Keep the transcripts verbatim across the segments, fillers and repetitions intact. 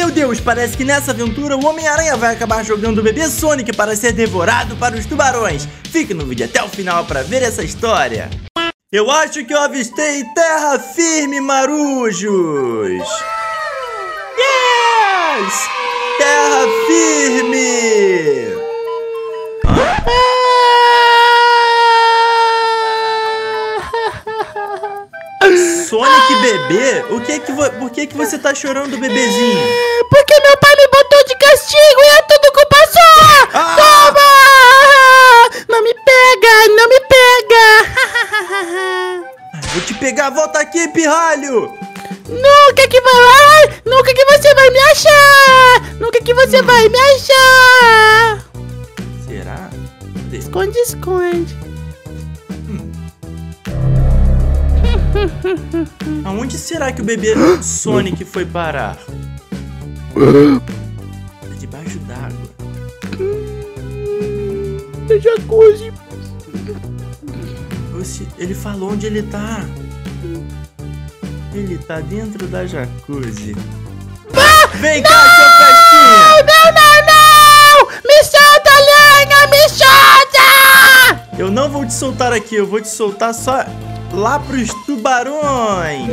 Meu Deus, parece que nessa aventura o Homem-Aranha vai acabar jogando o bebê Sonic para ser devorado para os tubarões. Fique no vídeo até o final para ver essa história. Eu acho que eu avistei terra firme, marujos. Yes! Terra firme! Sonic bebê? O que é que vo... Por que que você tá chorando, bebezinho? Porque meu pai me botou de castigo e é tudo culpa sua! Ah! Toma! Não me pega, não me pega! Vou te pegar, volta aqui, pirralho! Nunca que vai, nunca que você vai me achar! Nunca que você hum. vai me achar! Será? Esconde, esconde. Hum. Aonde será que o bebê Sonic foi parar? É debaixo d'água. No jacuzzi. Ele falou onde ele tá. Ele tá dentro da jacuzzi. Ah, Vem não! cá, seu pestinha! Não, não, não! Me solta, lenha! Me solta! Eu não vou te soltar aqui, eu vou te soltar só lá pros tubarões.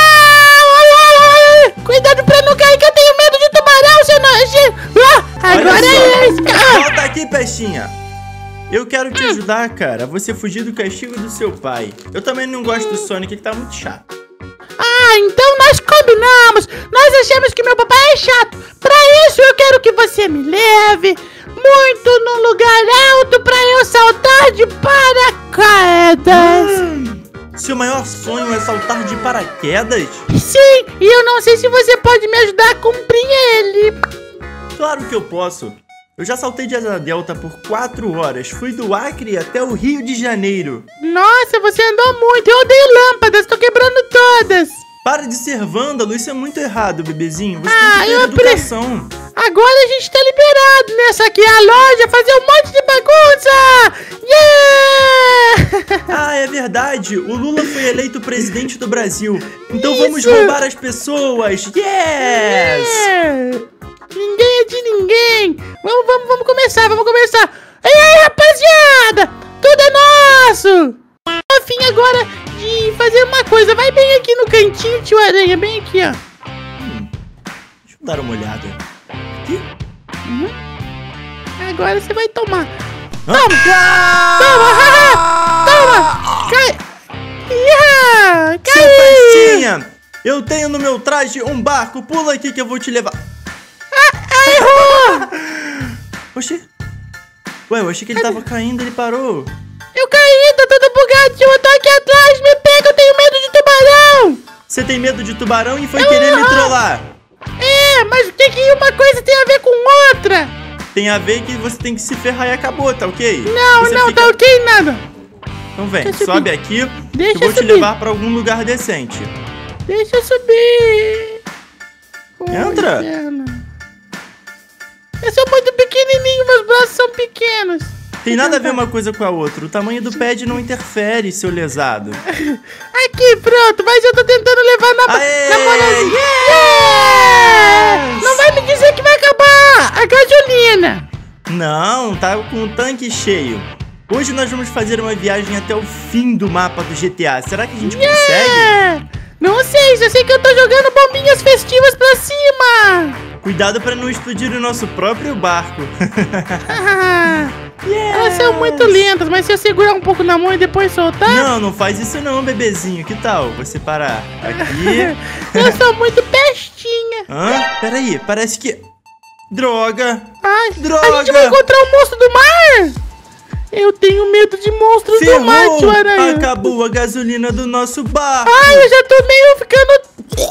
Não! Cuidado pra não cair, que eu tenho medo de tubarão, seu nojento! Ah, agora é isso! Volta aqui, pestinha! Eu quero te ajudar, cara, a você fugir do castigo do seu pai. Eu também não gosto do Sonic, ele tá muito chato. Ah, então nós combinamos. Nós achamos que meu papai é chato. Pra isso eu quero que você me leve muito num lugar alto pra eu saltar de paraquedas. Hum, seu maior sonho é saltar de paraquedas? Sim, e eu não sei se você pode me ajudar a cumprir ele. Claro que eu posso. Eu já saltei de asa delta por quatro horas. Fui do Acre até o Rio de Janeiro. Nossa, você andou muito. Eu odeio lâmpadas, tô quebrando todas. Para de ser vândalo, isso é muito errado, bebezinho. Você ah, tem que ter eu educação. Pre... Agora a gente tá liberado nessa aqui a loja, fazer um monte de bagunça. Yeah! Ah, é verdade. O Lula foi eleito presidente do Brasil. Então isso. Vamos roubar as pessoas. Yes! Yeah! Ninguém é de ninguém. Vamos, vamos, vamos começar, vamos começar. Ei, aí, rapaziada, tudo é nosso. A fim agora de fazer uma coisa. Vai bem aqui no cantinho, tio Aranha, bem aqui, ó. Hum, deixa eu dar uma olhada. Aqui? Uhum. Agora você vai tomar. Ah. Toma! Ah. Toma! Toma! Cai! Yeah, cai! Seu pestinha, eu tenho no meu traje um barco. Pula aqui que eu vou te levar. Errou! Oxi. Ué, eu achei que ele tava caindo, ele parou. Eu caí, tá todo bugadinho. Eu tô aqui atrás, me pega, eu tenho medo de tubarão. Você tem medo de tubarão e foi querer me trollar. É, mas o que que uma coisa tem a ver com outra? Tem a ver que você tem que se ferrar e acabou, tá ok? Não, você não, fica... tá ok nada. Então vem, Deixa sobe aqui, Deixa eu vou eu te subir. levar pra algum lugar decente. Deixa eu subir. Entra. Poxa, eu sou muito pequenininho, meus braços são pequenos. Tem nada a ver uma coisa com a outra. O tamanho do pad não interfere, seu lesado. Aqui, pronto. Mas eu tô tentando levar na... Aê! na Yes! Yeah! Não vai me dizer que vai acabar a gasolina. Não, tá com o tanque cheio. Hoje nós vamos fazer uma viagem até o fim do mapa do G T A. Será que a gente yeah! consegue? Não sei, só sei que eu tô jogando bombinhas festivas pra cima. Cuidado pra não explodir o nosso próprio barco. Yes. Elas são muito lentas, mas se eu segurar um pouco na mão e depois soltar... Não, não faz isso não, bebezinho. Que tal você parar aqui? Eu sou muito pestinha. Hã? Peraí, parece que... Droga! Ai, Droga! A gente vai encontrar um monstro do mar? Eu tenho medo de monstros Ferrou. do mar, tio Aranha. Acabou a gasolina do nosso barco. Ai, eu já tô meio ficando...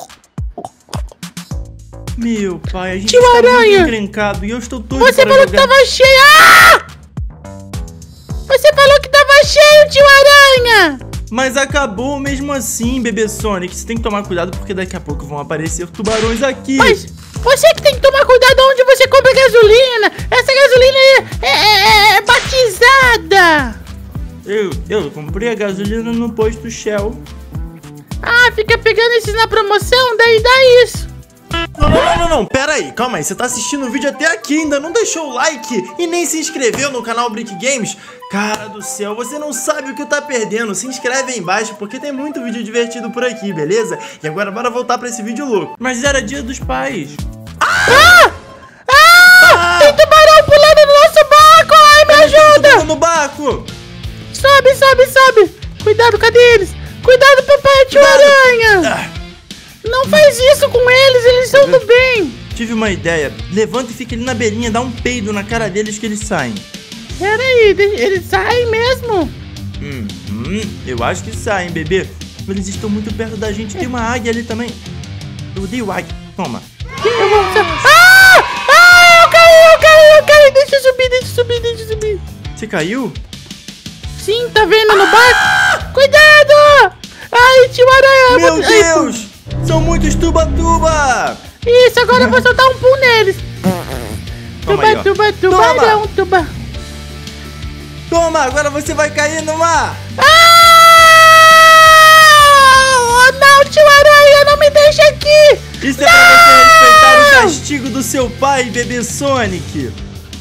Meu pai, a gente Tio está Aranha. muito encrencado e eu estou todo Você para falou jogar. que tava cheio. Ah! Você falou que tava cheio, tio Aranha. Mas acabou mesmo assim, bebê Sonic. Você tem que tomar cuidado porque daqui a pouco vão aparecer tubarões aqui. Mas você que tem que tomar cuidado onde você compra gasolina. Essa gasolina é, é, é, é batizada. Eu, eu comprei a gasolina no posto Shell. Ah, fica pegando esses na promoção, daí dá isso. Não, não, não, não, não, pera aí, calma aí, você tá assistindo o vídeo até aqui, ainda não deixou o like e nem se inscreveu no canal Brick Games? Cara do céu, você não sabe o que tá perdendo, se inscreve aí embaixo porque tem muito vídeo divertido por aqui, beleza? E agora bora voltar pra esse vídeo louco. Mas era dia dos pais. Ah! Ah! Ah! Tem tubarão pulando no nosso barco, ai, me ajuda! No barco! Sobe, sobe, sobe! Cuidado, cadê eles? Cuidado, papai, tio Aranha! Ah. Não faz isso com eles, eles são do bem. Tive uma ideia. Levanta e fica ali na beirinha, dá um peido na cara deles que eles saem. Pera aí, eles saem mesmo? Hum, hum, eu acho que saem, bebê. Eles estão muito perto da gente. Tem uma águia ali também. Eu odeio águia. Toma. Eu vou... Ah! Ah, eu caí, eu caí, eu caí. Deixa eu subir, deixa eu subir, deixa eu subir. Você caiu? Sim, tá vendo no barco? Ah! Cuidado! Ai, tio Aranha. Meu Deus! Ai, são muitos tuba-tuba! Isso, agora eu vou soltar um pum neles. Toma tuba, aí, tuba, tubarão, tuba. Toma, agora você vai cair no mar. Ah! Oh, não, tio Aranha, não me deixa aqui. Isso é não! pra você respeitar o castigo do seu pai, bebê Sonic.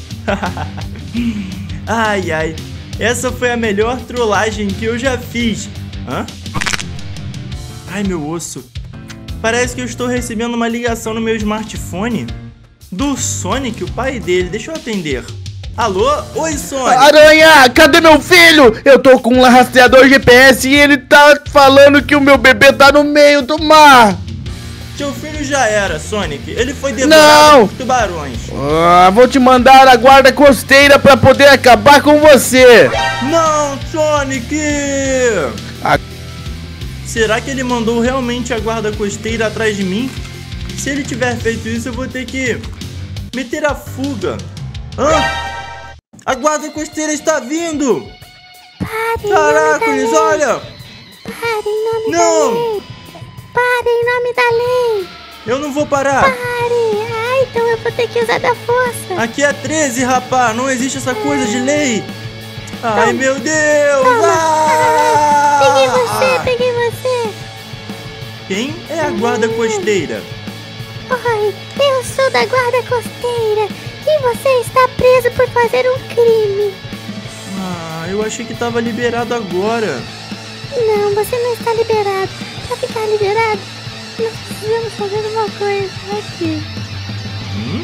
Ai, ai. Essa foi a melhor trollagem que eu já fiz. Hã? Ai, meu osso. Parece que eu estou recebendo uma ligação no meu smartphone do Sonic, o pai dele. Deixa eu atender. Alô? Oi, Sonic. Aranha, cadê meu filho? Eu tô com um rastreador G P S e ele tá falando que o meu bebê tá no meio do mar. Seu filho já era, Sonic. Ele foi devorado por tubarões. Ah, vou te mandar a guarda costeira pra poder acabar com você. Não, Sonic. A... Será que ele mandou realmente a guarda costeira atrás de mim? Se ele tiver feito isso, eu vou ter que meter a fuga. Hã? A guarda costeira está vindo! Pare, Caracoles, olha! Pare em nome não. da lei! Pare em nome da lei! Eu não vou parar! Pare! Ah, então eu vou ter que usar da força! Aqui é treze, rapá! Não existe essa coisa de lei! Ai, Toma. meu Deus! Toma. Ah! Peguei você, peguei você! Quem é a guarda costeira? Oi, eu sou da guarda costeira e você está preso por fazer um crime. Ah, eu achei que estava liberado agora. Não, você não está liberado. Para ficar liberado, nós precisamos fazer uma coisa aqui. Hum?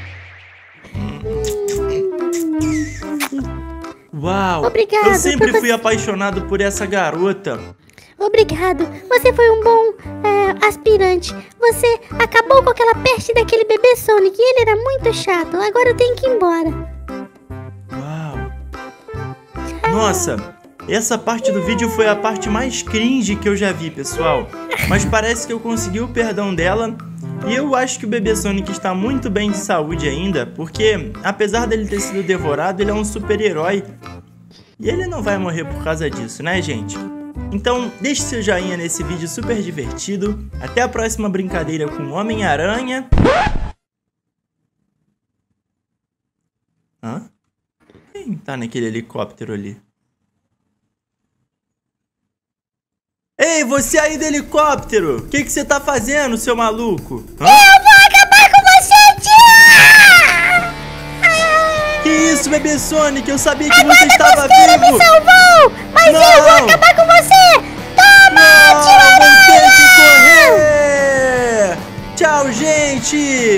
Uau! Obrigado. Eu sempre por... fui apaixonado por essa garota. Obrigado. Você foi um bom é, aspirante. Você acabou com aquela peste daquele bebê Sonic. E ele era muito chato. Agora eu tenho que ir embora. Uau! Nossa, essa parte do vídeo foi a parte mais cringe que eu já vi, pessoal. Mas parece que eu consegui o perdão dela. E eu acho que o bebê Sonic está muito bem de saúde ainda. Porque, apesar dele ter sido devorado, ele é um super-herói. E ele não vai morrer por causa disso, né, gente? Então, deixe seu joinha nesse vídeo super divertido. Até a próxima brincadeira com o Homem-Aranha. Hã? Quem tá naquele helicóptero ali? Ei, você aí do helicóptero! O que que você tá fazendo, seu maluco? Hã? Eu vou acabar com você, tia! Que isso, bebê Sonic? Eu sabia que A você estava vivo! vivo! Me salvou! Mas não. eu vou acabar com você! Toma, Não, tio vou ter Aranha! que correr! Tchau, gente!